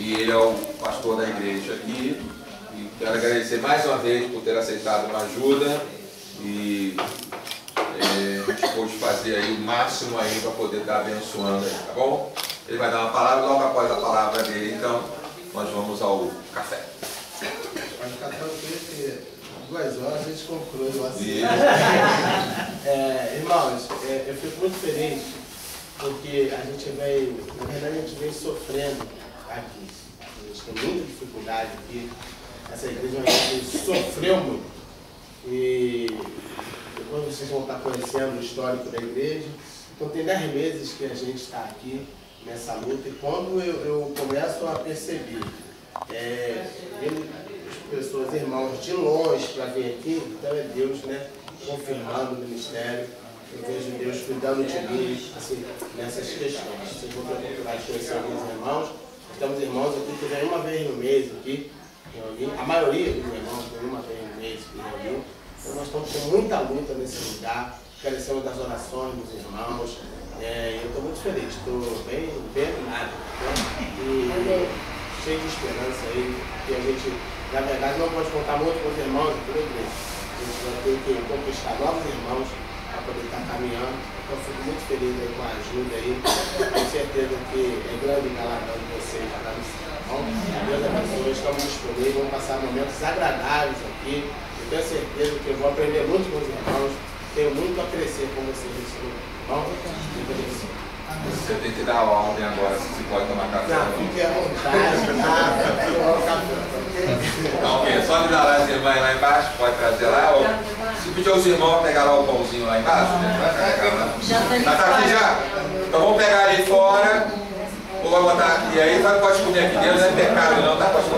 e ele é o pastor da igreja aqui. E quero agradecer mais uma vez por ter aceitado uma ajuda e a gente pôde fazer aí o máximo aí para poder estar abençoando aí, tá bom? Ele vai dar uma palavra, logo após a palavra dele, então nós vamos ao café. Pode ficar tranquilo que 2 horas a gente conclui o assunto. Irmãos, eu fico muito feliz porque a gente vem, na verdade a gente vem sofrendo aqui. A gente tem muita dificuldade aqui. Essa igreja sofreu muito. E depois vocês vão estar conhecendo o histórico da igreja. Então tem 10 meses que a gente está aqui nessa luta. E quando eu começo a perceber pessoas, irmãos de longe para vir aqui, então é Deus, né, confirmando o ministério. Eu vejo Deus cuidando de mim, assim, nessas questões. Vocês vão ter a oportunidade de conhecer alguns irmãos. Temos irmãos aqui que vêm uma vez no mês aqui, a maioria dos irmãos vem uma vez no mês que reuniu. Então nós estamos com muita luta nesse lugar, carecemos das orações dos irmãos. Eu estou muito feliz, estou bem animado, né? E cheio de esperança aí, que a gente, na verdade, não pode contar muito com os irmãos aqui na igreja. A gente vai ter que conquistar novos irmãos para poder estar caminhando. Então, fico muito feliz aí com a ajuda aí. Tenho certeza que é grande o galardão de vocês para dar missão. Deus abençoe, estamos disponíveis, vamos passar momentos agradáveis aqui. Eu tenho certeza que eu vou aprender muito com os irmãos. Tenho muito a crescer com vocês. Bom? Muito abençoe. Você tem que dar a ordem agora se pode tomar café. Não, fique à vontade, nada. Então, é só me dar lá as irmãs lá embaixo, pode trazer lá. Ou, se pedir aos irmãos pegar lá o pãozinho lá embaixo, né? Vai pegar lá. Já tá aqui já? Então vamos pegar ali fora. Ou vai botar aqui aí, pode comer aqui dentro, não é pecado não, tá? Pode